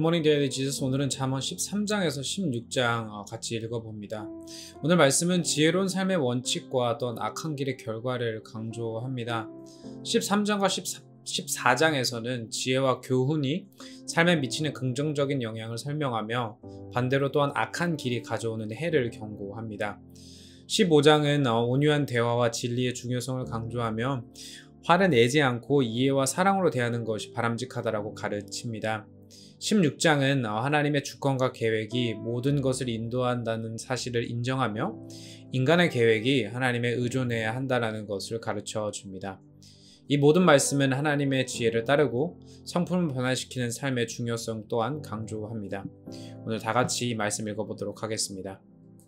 굿모닝 데일리 지저스. 오늘은 잠언 13장에서 16장 같이 읽어봅니다. 오늘 말씀은 지혜로운 삶의 원칙과 또한 악한 길의 결과를 강조합니다. 13장과 14장에서는 지혜와 교훈이 삶에 미치는 긍정적인 영향을 설명하며 반대로 또한 악한 길이 가져오는 해를 경고합니다. 15장은 온유한 대화와 진리의 중요성을 강조하며 화를 내지 않고 이해와 사랑으로 대하는 것이 바람직하다라고 가르칩니다. 16장은 하나님의 주권과 계획이 모든 것을 인도한다는 사실을 인정하며 인간의 계획이 하나님에 의존해야 한다는 것을 가르쳐 줍니다. 이 모든 말씀은 하나님의 지혜를 따르고 성품을 변화시키는 삶의 중요성 또한 강조합니다. 오늘 다 같이 이 말씀 읽어보도록 하겠습니다.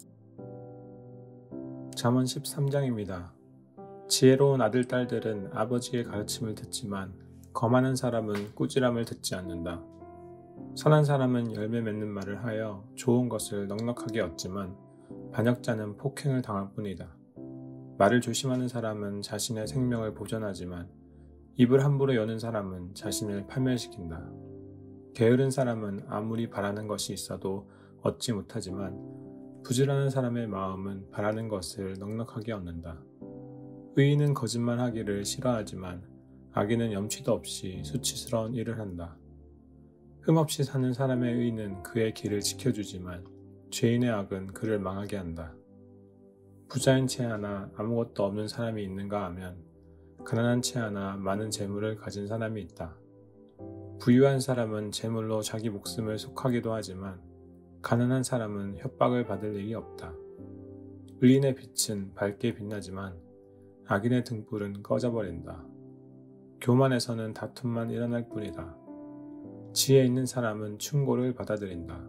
잠언 13장입니다. 지혜로운 아들, 딸들은 아버지의 가르침을 듣지만 거만한 사람은 꾸지람을 듣지 않는다. 선한 사람은 열매 맺는 말을 하여 좋은 것을 넉넉하게 얻지만 반역자는 폭행을 당할 뿐이다. 말을 조심하는 사람은 자신의 생명을 보존하지만 입을 함부로 여는 사람은 자신을 파멸시킨다. 게으른 사람은 아무리 바라는 것이 있어도 얻지 못하지만 부지런한 사람의 마음은 바라는 것을 넉넉하게 얻는다. 의인은 거짓말하기를 싫어하지만 악인은 염치도 없이 수치스러운 일을 한다. 흠없이 사는 사람의 의는 그의 길을 지켜주지만 죄인의 악은 그를 망하게 한다. 부자인 채 하나 아무것도 없는 사람이 있는가 하면 가난한 채 하나 많은 재물을 가진 사람이 있다. 부유한 사람은 재물로 자기 목숨을 속하기도 하지만 가난한 사람은 협박을 받을 일이 없다. 의인의 빛은 밝게 빛나지만 악인의 등불은 꺼져버린다. 교만에서는 다툼만 일어날 뿐이다. 지혜 있는 사람은 충고를 받아들인다.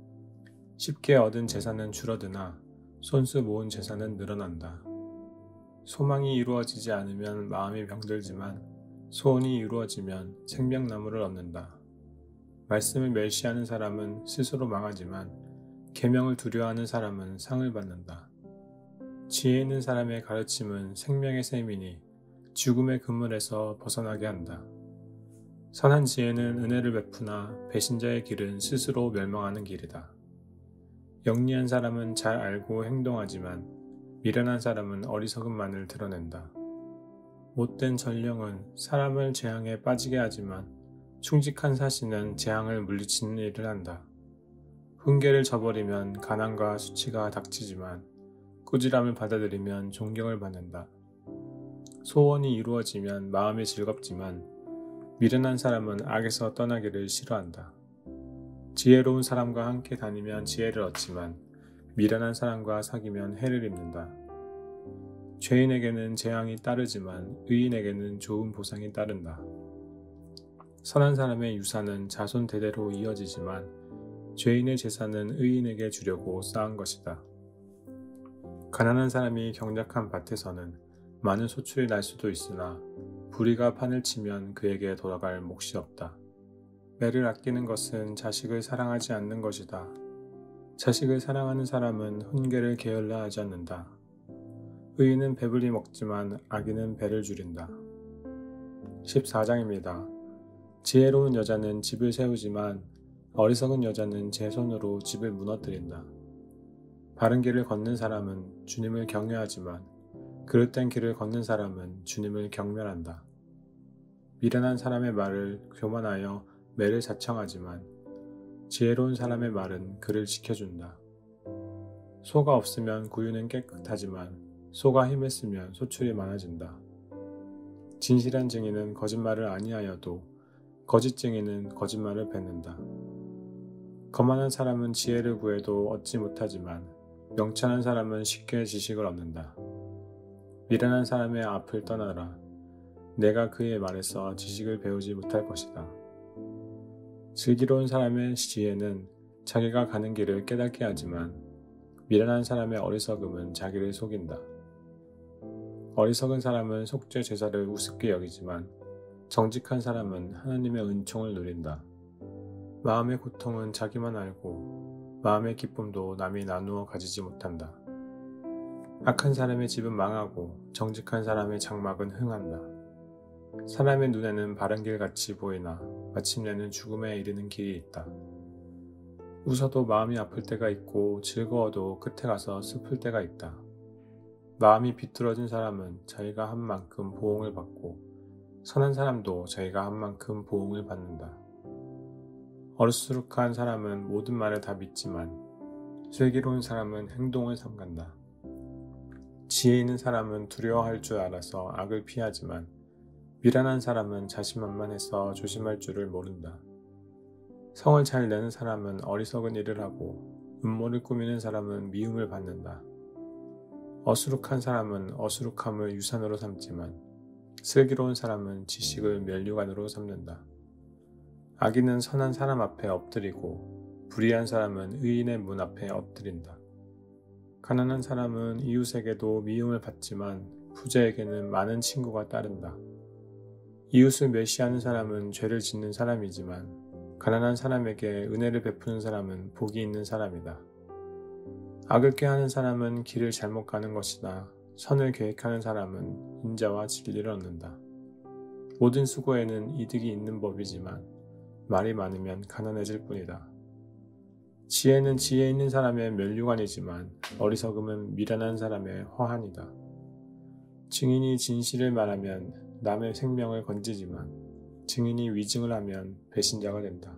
쉽게 얻은 재산은 줄어드나 손수 모은 재산은 늘어난다. 소망이 이루어지지 않으면 마음이 병들지만 소원이 이루어지면 생명나무를 얻는다. 말씀을 멸시하는 사람은 스스로 망하지만 계명을 두려워하는 사람은 상을 받는다. 지혜 있는 사람의 가르침은 생명의 샘이니 죽음의 그물에서 벗어나게 한다. 선한 지혜는 은혜를 베푸나 배신자의 길은 스스로 멸망하는 길이다. 영리한 사람은 잘 알고 행동하지만 미련한 사람은 어리석음만을 드러낸다. 못된 전령은 사람을 재앙에 빠지게 하지만 충직한 사신은 재앙을 물리치는 일을 한다. 훈계를 저버리면 가난과 수치가 닥치지만 꾸지람을 받아들이면 존경을 받는다. 소원이 이루어지면 마음이 즐겁지만 미련한 사람은 악에서 떠나기를 싫어한다. 지혜로운 사람과 함께 다니면 지혜를 얻지만 미련한 사람과 사귀면 해를 입는다. 죄인에게는 재앙이 따르지만 의인에게는 좋은 보상이 따른다. 선한 사람의 유산은 자손 대대로 이어지지만 죄인의 재산은 의인에게 주려고 쌓은 것이다. 가난한 사람이 경작한 밭에서는 많은 소출이 날 수도 있으나 불의가 판을 치면 그에게 돌아갈 몫이 없다. 매를 아끼는 것은 자식을 사랑하지 않는 것이다. 자식을 사랑하는 사람은 훈계를 게을러 하지 않는다. 의인은 배불리 먹지만 악인은 배를 줄인다. 14장입니다. 지혜로운 여자는 집을 세우지만 어리석은 여자는 제 손으로 집을 무너뜨린다. 바른 길을 걷는 사람은 주님을 경외하지만 그릇된 길을 걷는 사람은 주님을 경멸한다. 미련한 사람의 말을 교만하여 매를 자청하지만 지혜로운 사람의 말은 그를 지켜준다. 소가 없으면 구유는 깨끗하지만 소가 힘을 쓰면 소출이 많아진다. 진실한 증인은 거짓말을 아니하여도 거짓 증인은 거짓말을 뱉는다. 거만한 사람은 지혜를 구해도 얻지 못하지만 명철한 사람은 쉽게 지식을 얻는다. 미련한 사람의 앞을 떠나라. 내가 그의 말에서 지식을 배우지 못할 것이다. 슬기로운 사람의 지혜는 자기가 가는 길을 깨닫게 하지만 미련한 사람의 어리석음은 자기를 속인다. 어리석은 사람은 속죄 제사를 우습게 여기지만 정직한 사람은 하나님의 은총을 누린다. 마음의 고통은 자기만 알고 마음의 기쁨도 남이 나누어 가지지 못한다. 악한 사람의 집은 망하고 정직한 사람의 장막은 흥한다. 사람의 눈에는 바른 길 같이 보이나 마침내는 죽음에 이르는 길이 있다. 웃어도 마음이 아플 때가 있고 즐거워도 끝에 가서 슬플 때가 있다. 마음이 비뚤어진 사람은 자기가 한 만큼 보응을 받고 선한 사람도 자기가 한 만큼 보응을 받는다. 어리수룩한 사람은 모든 말을 다 믿지만 슬기로운 사람은 행동을 삼간다. 지혜 있는 사람은 두려워할 줄 알아서 악을 피하지만 미련한 사람은 자신만만해서 조심할 줄을 모른다. 성을 잘 내는 사람은 어리석은 일을 하고 음모를 꾸미는 사람은 미움을 받는다. 어수룩한 사람은 어수룩함을 유산으로 삼지만 슬기로운 사람은 지식을 면류관으로 삼는다. 악인은 선한 사람 앞에 엎드리고 불의한 사람은 의인의 문 앞에 엎드린다. 가난한 사람은 이웃에게도 미움을 받지만 부자에게는 많은 친구가 따른다. 이웃을 멸시하는 사람은 죄를 짓는 사람이지만 가난한 사람에게 은혜를 베푸는 사람은 복이 있는 사람이다. 악을 꾀하는 사람은 길을 잘못 가는 것이나 선을 계획하는 사람은 인자와 진리를 얻는다. 모든 수고에는 이득이 있는 법이지만 말이 많으면 가난해질 뿐이다. 지혜는 지혜 있는 사람의 면류관이지만 어리석음은 미련한 사람의 화환이다. 증인이 진실을 말하면 남의 생명을 건지지만 증인이 위증을 하면 배신자가 된다.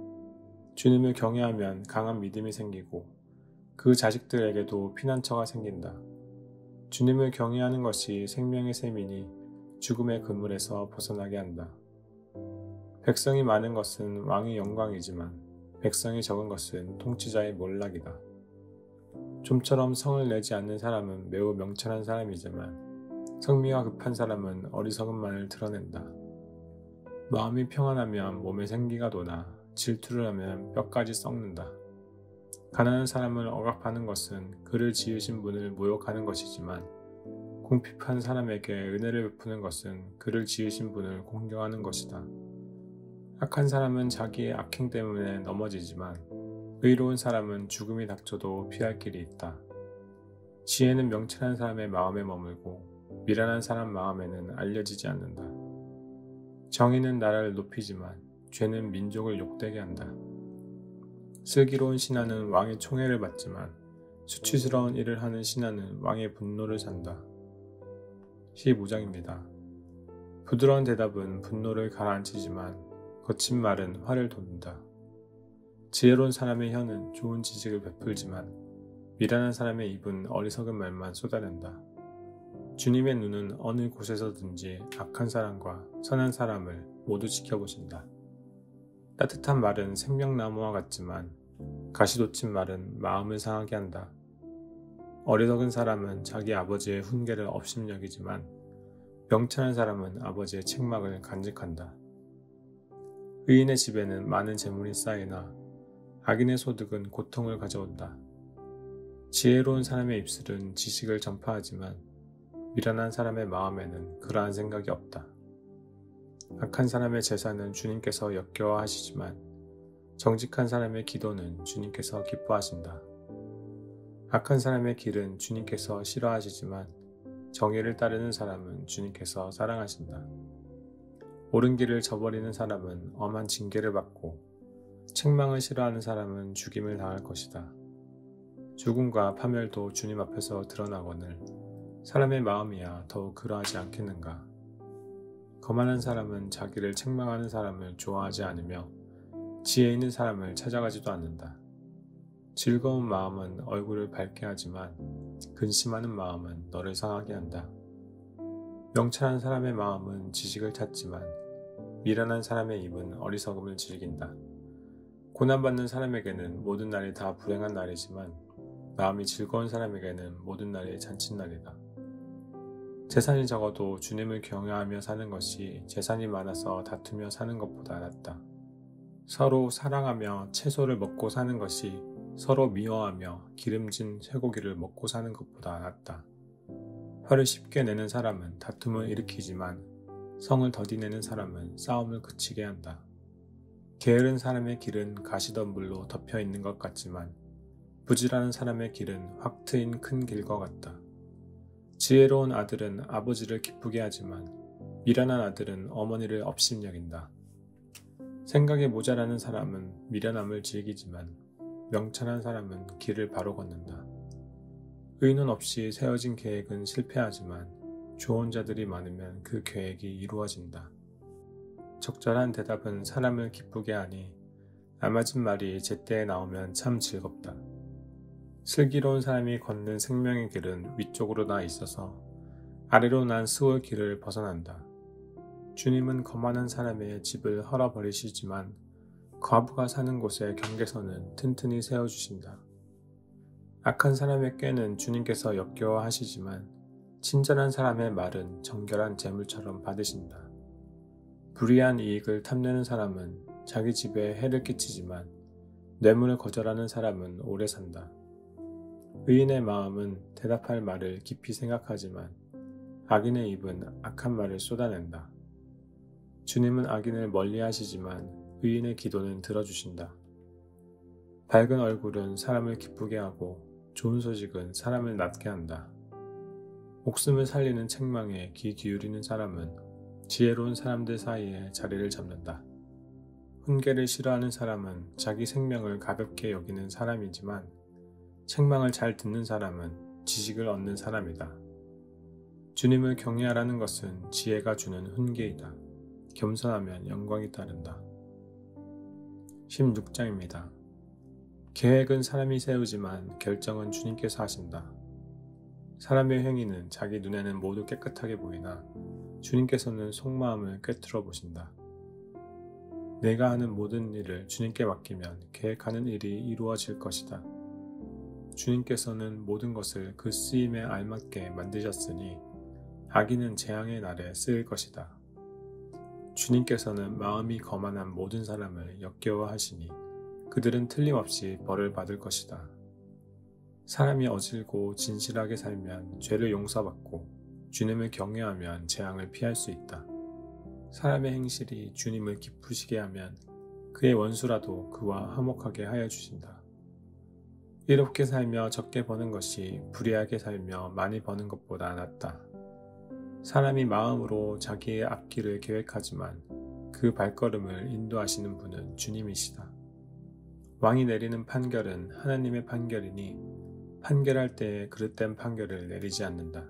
주님을 경외하면 강한 믿음이 생기고 그 자식들에게도 피난처가 생긴다. 주님을 경외하는 것이 생명의 셈이니 죽음의 그물에서 벗어나게 한다. 백성이 많은 것은 왕의 영광이지만 백성이 적은 것은 통치자의 몰락이다. 좀처럼 성을 내지 않는 사람은 매우 명철한 사람이지만 성미가 급한 사람은 어리석음만을 드러낸다. 마음이 평안하면 몸에 생기가 도나 질투를 하면 뼈까지 썩는다. 가난한 사람을 억압하는 것은 그를 지으신 분을 모욕하는 것이지만 궁핍한 사람에게 은혜를 베푸는 것은 그를 지으신 분을 공경하는 것이다. 악한 사람은 자기의 악행 때문에 넘어지지만 의로운 사람은 죽음이 닥쳐도 피할 길이 있다. 지혜는 명철한 사람의 마음에 머물고 미련한 사람 마음에는 알려지지 않는다. 정의는 나라를 높이지만 죄는 민족을 욕되게 한다. 슬기로운 신하는 왕의 총애를 받지만 수치스러운 일을 하는 신하는 왕의 분노를 산다. 15장입니다. 부드러운 대답은 분노를 가라앉히지만 거친 말은 화를 돋는다. 지혜로운 사람의 혀는 좋은 지식을 베풀지만 미련한 사람의 입은 어리석은 말만 쏟아낸다. 주님의 눈은 어느 곳에서든지 악한 사람과 선한 사람을 모두 지켜보신다. 따뜻한 말은 생명나무와 같지만 가시 돋친 말은 마음을 상하게 한다. 어리석은 사람은 자기 아버지의 훈계를 업심여기지만 명철한 사람은 아버지의 책망을 간직한다. 의인의 집에는 많은 재물이 쌓이나 악인의 소득은 고통을 가져온다. 지혜로운 사람의 입술은 지식을 전파하지만 미련한 사람의 마음에는 그러한 생각이 없다. 악한 사람의 제사는 주님께서 역겨워하시지만 정직한 사람의 기도는 주님께서 기뻐하신다. 악한 사람의 길은 주님께서 싫어하시지만 정의를 따르는 사람은 주님께서 사랑하신다. 옳은 길을 저버리는 사람은 엄한 징계를 받고 책망을 싫어하는 사람은 죽임을 당할 것이다. 죽음과 파멸도 주님 앞에서 드러나거늘 사람의 마음이야 더욱 그러하지 않겠는가. 거만한 사람은 자기를 책망하는 사람을 좋아하지 않으며 지혜 있는 사람을 찾아가지도 않는다. 즐거운 마음은 얼굴을 밝게 하지만 근심하는 마음은 너를 상하게 한다. 명철한 사람의 마음은 지식을 찾지만 미련한 사람의 입은 어리석음을 즐긴다. 고난받는 사람에게는 모든 날이 다 불행한 날이지만 마음이 즐거운 사람에게는 모든 날이 잔칫날이다. 재산이 적어도 주님을 경외하며 사는 것이 재산이 많아서 다투며 사는 것보다 낫다. 서로 사랑하며 채소를 먹고 사는 것이 서로 미워하며 기름진 쇠고기를 먹고 사는 것보다 낫다. 화를 쉽게 내는 사람은 다툼을 일으키지만 성을 더디내는 사람은 싸움을 그치게 한다. 게으른 사람의 길은 가시덤불로 덮여 있는 것 같지만 부지런한 사람의 길은 확 트인 큰 길과 같다. 지혜로운 아들은 아버지를 기쁘게 하지만 미련한 아들은 어머니를 업심여긴다. 생각이 모자라는 사람은 미련함을 즐기지만 명철한 사람은 길을 바로 걷는다. 의논 없이 세워진 계획은 실패하지만 좋은 자들이 많으면 그 계획이 이루어진다. 적절한 대답은 사람을 기쁘게 하니 알맞은 말이 제때에 나오면 참 즐겁다. 슬기로운 사람이 걷는 생명의 길은 위쪽으로 나 있어서 아래로 난 스올 길을 벗어난다. 주님은 거만한 사람의 집을 헐어버리시지만 과부가 사는 곳의 경계선은 튼튼히 세워주신다. 악한 사람의 꾀는 주님께서 역겨워하시지만 친절한 사람의 말은 정결한 재물처럼 받으신다. 불의한 이익을 탐내는 사람은 자기 집에 해를 끼치지만 뇌물을 거절하는 사람은 오래 산다. 의인의 마음은 대답할 말을 깊이 생각하지만 악인의 입은 악한 말을 쏟아낸다. 주님은 악인을 멀리하시지만 의인의 기도는 들어주신다. 밝은 얼굴은 사람을 기쁘게 하고 좋은 소식은 사람을 낫게 한다. 목숨을 살리는 책망에 귀 기울이는 사람은 지혜로운 사람들 사이에 자리를 잡는다. 훈계를 싫어하는 사람은 자기 생명을 가볍게 여기는 사람이지만 책망을 잘 듣는 사람은 지식을 얻는 사람이다. 주님을 경외하라는 것은 지혜가 주는 훈계이다. 겸손하면 영광이 따른다. 16장입니다. 계획은 사람이 세우지만 결정은 주님께서 하신다. 사람의 행위는 자기 눈에는 모두 깨끗하게 보이나 주님께서는 속마음을 꿰뚫어 보신다. 내가 하는 모든 일을 주님께 맡기면 계획하는 일이 이루어질 것이다. 주님께서는 모든 것을 그 쓰임에 알맞게 만드셨으니 악인은 재앙의 날에 쓰일 것이다. 주님께서는 마음이 거만한 모든 사람을 역겨워하시니 그들은 틀림없이 벌을 받을 것이다. 사람이 어질고 진실하게 살면 죄를 용서받고 주님을 경외하면 재앙을 피할 수 있다. 사람의 행실이 주님을 기쁘시게 하면 그의 원수라도 그와 화목하게 하여 주신다. 이롭게 살며 적게 버는 것이 불의하게 살며 많이 버는 것보다 낫다. 사람이 마음으로 자기의 앞길을 계획하지만 그 발걸음을 인도하시는 분은 주님이시다. 왕이 내리는 판결은 하나님의 판결이니 판결할 때에 그릇된 판결을 내리지 않는다.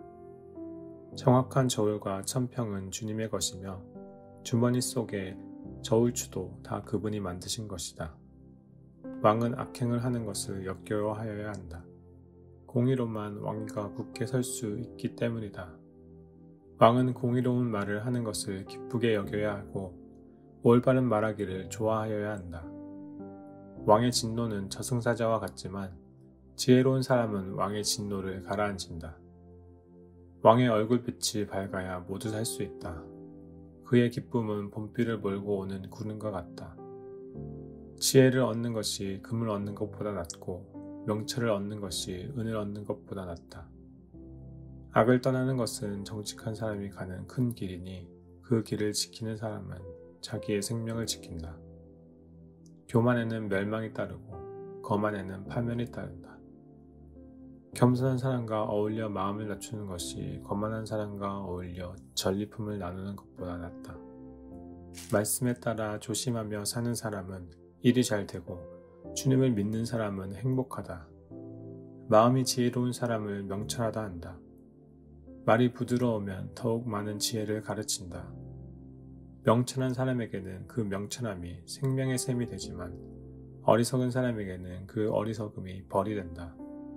정확한 저울과 천평은 주님의 것이며 주머니 속에 저울추도 다 그분이 만드신 것이다. 왕은 악행을 하는 것을 역겨워하여야 한다. 공의로만 왕위가 굳게 설 수 있기 때문이다. 왕은 공의로운 말을 하는 것을 기쁘게 여겨야 하고 올바른 말하기를 좋아하여야 한다. 왕의 진노는 저승사자와 같지만 지혜로운 사람은 왕의 진노를 가라앉힌다. 왕의 얼굴빛이 밝아야 모두 살 수 있다. 그의 기쁨은 봄비를 몰고 오는 구름과 같다. 지혜를 얻는 것이 금을 얻는 것보다 낫고 명철을 얻는 것이 은을 얻는 것보다 낫다. 악을 떠나는 것은 정직한 사람이 가는 큰 길이니 그 길을 지키는 사람은 자기의 생명을 지킨다. 교만에는 멸망이 따르고 거만에는 파멸이 따른다. 겸손한 사람과 어울려 마음을 낮추는 것이 거만한 사람과 어울려 전리품을 나누는 것보다 낫다. 말씀에 따라 조심하며 사는 사람은 일이 잘 되고 주님을 믿는 사람은 행복하다. 마음이 지혜로운 사람을 명철하다 한다. 말이 부드러우면 더욱 많은 지혜를 가르친다. 명철한 사람에게는 그 명철함이 생명의 샘이 되지만 어리석은 사람에게는 그 어리석음이 벌이 된다.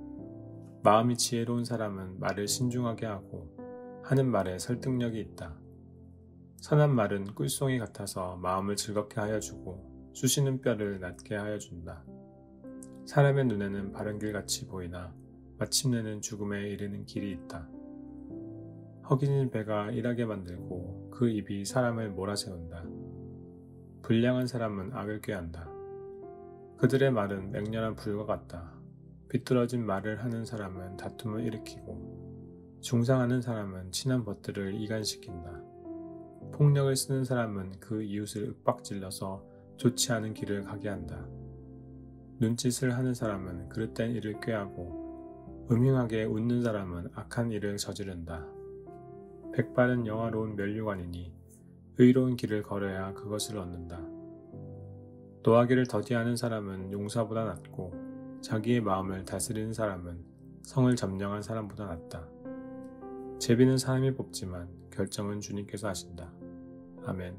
마음이 지혜로운 사람은 말을 신중하게 하고 하는 말에 설득력이 있다. 선한 말은 꿀송이 같아서 마음을 즐겁게 하여 주고 쑤시는 뼈를 낫게 하여 준다. 사람의 눈에는 바른 길같이 보이나 마침내는 죽음에 이르는 길이 있다. 허기진 배가 일하게 만들고 그 입이 사람을 몰아세운다. 불량한 사람은 악을 꾀한다. 그들의 말은 맹렬한 불과 같다. 비뚤어진 말을 하는 사람은 다툼을 일으키고 중상하는 사람은 친한 벗들을 이간시킨다. 폭력을 쓰는 사람은 그 이웃을 윽박질러서 좋지 않은 길을 가게 한다. 눈짓을 하는 사람은 그릇된 일을 꾀하고 음흉하게 웃는 사람은 악한 일을 저지른다. 백발은 영화로운 면류관이니 의로운 길을 걸어야 그것을 얻는다. 노하기를 더디하는 사람은 용사보다 낫고 자기의 마음을 다스리는 사람은 성을 점령한 사람보다 낫다. 제비는 사람이 뽑지만 결정은 주님께서 하신다. 아멘.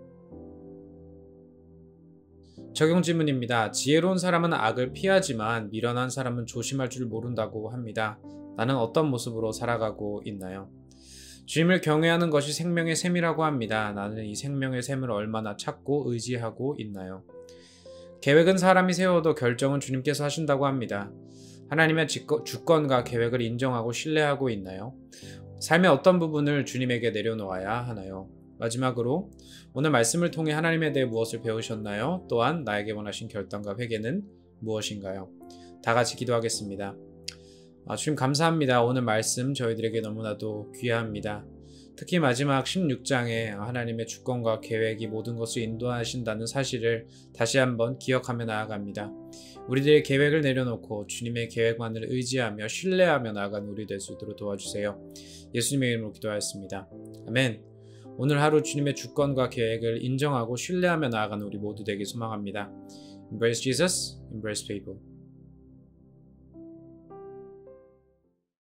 적용 질문입니다. 지혜로운 사람은 악을 피하지만 미련한 사람은 조심할 줄 모른다고 합니다. 나는 어떤 모습으로 살아가고 있나요? 주님을 경외하는 것이 생명의 셈이라고 합니다. 나는 이 생명의 셈을 얼마나 찾고 의지하고 있나요? 계획은 사람이 세워도 결정은 주님께서 하신다고 합니다. 하나님의 주권과 계획을 인정하고 신뢰하고 있나요? 삶의 어떤 부분을 주님에게 내려놓아야 하나요? 마지막으로 오늘 말씀을 통해 하나님에 대해 무엇을 배우셨나요? 또한 나에게 원하신 결단과 회개는 무엇인가요? 다 같이 기도하겠습니다. 주님 감사합니다. 오늘 말씀 저희들에게 너무나도 귀합니다. 특히 마지막 16장에 하나님의 주권과 계획이 모든 것을 인도하신다는 사실을 다시 한번 기억하며 나아갑니다. 우리들의 계획을 내려놓고 주님의 계획만을 의지하며 신뢰하며 나아가는 우리 될 수 있도록 도와주세요. 예수님의 이름으로 기도하였습니다. 아멘. 오늘 하루 주님의 주권과 계획을 인정하고 신뢰하며 나아가는 우리 모두 되길 소망합니다. Embrace Jesus, embrace people.